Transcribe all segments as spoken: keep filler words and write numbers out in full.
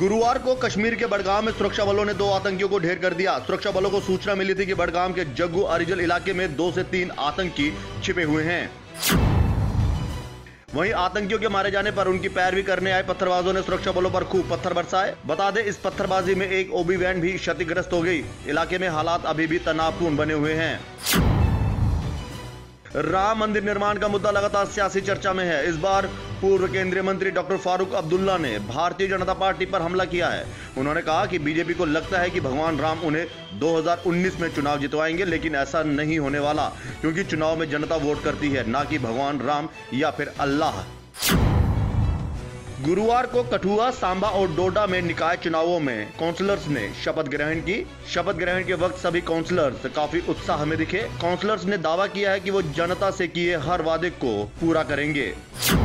गुरुवार को कश्मीर के बडगाम में सुरक्षा बलों ने दो आतंकियों को ढेर कर दिया। सुरक्षा बलों को सूचना मिली थी कि बडगाम के जग्गू अरिजल इलाके में दो से तीन आतंकी छिपे हुए हैं। वहीं आतंकियों के मारे जाने पर उनकी पैरवी करने आए पत्थरबाजों ने सुरक्षा बलों पर खूब पत्थर बरसाए। बता दें, इस पत्थरबाजी में एक ओबी वैन भी क्षतिग्रस्त हो गई। इलाके में हालात अभी भी तनावपूर्ण बने हुए हैं। राम मंदिर निर्माण का मुद्दा लगातार सियासी चर्चा में है। इस बार पूर्व केंद्रीय मंत्री डॉक्टर फारूक अब्दुल्ला ने भारतीय जनता पार्टी पर हमला किया है। उन्होंने कहा कि बीजेपी को लगता है कि भगवान राम उन्हें दो हज़ार उन्नीस में चुनाव जितवाएंगे, लेकिन ऐसा नहीं होने वाला, क्योंकि चुनाव में जनता वोट करती है, ना कि भगवान राम या फिर अल्लाह। गुरुवार को कठुआ, सांबा और डोडा में निकाय चुनावों में काउंसलर्स ने शपथ ग्रहण की। शपथ ग्रहण के वक्त सभी काउंसलर्स काफी उत्साह में दिखे। काउंसलर्स ने दावा किया है कि वो जनता से किए हर वादे को पूरा करेंगे।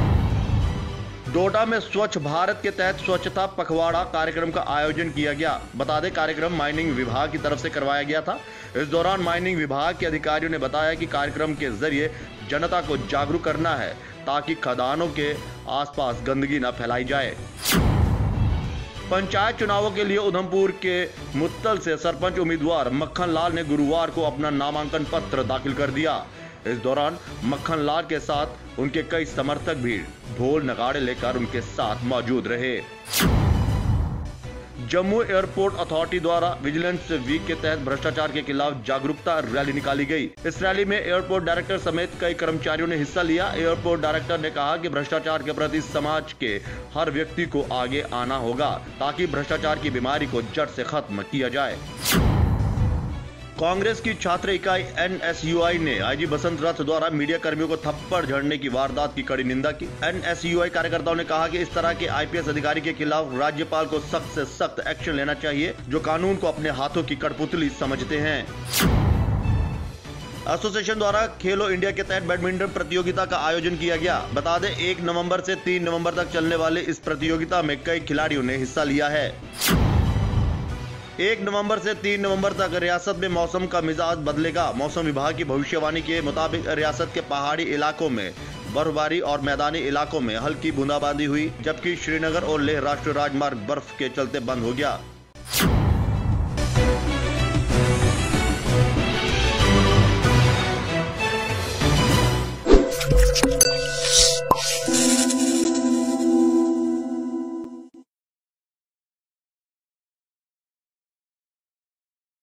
डोडा में स्वच्छ भारत के तहत स्वच्छता पखवाड़ा कार्यक्रम का आयोजन किया गया। बता दें, कार्यक्रम माइनिंग विभाग की तरफ से करवाया गया था। इस दौरान माइनिंग विभाग के अधिकारियों ने बताया कि कार्यक्रम के जरिए जनता को जागरूक करना है, ताकि खदानों के आसपास गंदगी न फैलाई जाए। पंचायत चुनावों के लिए उधमपुर के मुत्तल से सरपंच उम्मीदवार मक्खन लाल ने गुरुवार को अपना नामांकन पत्र दाखिल कर दिया। इस दौरान मक्खन लाल के साथ उनके कई समर्थक भी ढोल नगाड़े लेकर उनके साथ मौजूद रहे। जम्मू एयरपोर्ट अथॉरिटी द्वारा विजिलेंस वीक के तहत भ्रष्टाचार के खिलाफ जागरूकता रैली निकाली गई। इस रैली में एयरपोर्ट डायरेक्टर समेत कई कर्मचारियों ने हिस्सा लिया। एयरपोर्ट डायरेक्टर ने कहा कि भ्रष्टाचार के प्रति समाज के हर व्यक्ति को आगे आना होगा, ताकि भ्रष्टाचार की बीमारी को जड़ से खत्म किया जाए। कांग्रेस की छात्र इकाई एन एस यू आई ने आई जी बसंत रथ द्वारा मीडिया कर्मियों को थप्पड़ झड़ने की वारदात की कड़ी निंदा की। एन एस यू आई कार्यकर्ताओं ने कहा कि इस तरह के आई पी एस अधिकारी के खिलाफ राज्यपाल को सख्त से सख्त एक्शन लेना चाहिए, जो कानून को अपने हाथों की कठपुतली समझते हैं। एसोसिएशन द्वारा खेलो इंडिया के तहत बैडमिंटन प्रतियोगिता का आयोजन किया गया। बता दें, एक नवंबर से तीन नवंबर तक चलने वाले इस प्रतियोगिता में कई खिलाड़ियों ने हिस्सा लिया है। एक नवंबर से तीन नवंबर तक रियासत में मौसम का मिजाज बदलेगा। मौसम विभाग की भविष्यवाणी के मुताबिक रियासत के पहाड़ी इलाकों में बर्फबारी और मैदानी इलाकों में हल्की बूंदाबांदी हुई, जबकि श्रीनगर और लेह राष्ट्रीय राजमार्ग बर्फ के चलते बंद हो गया।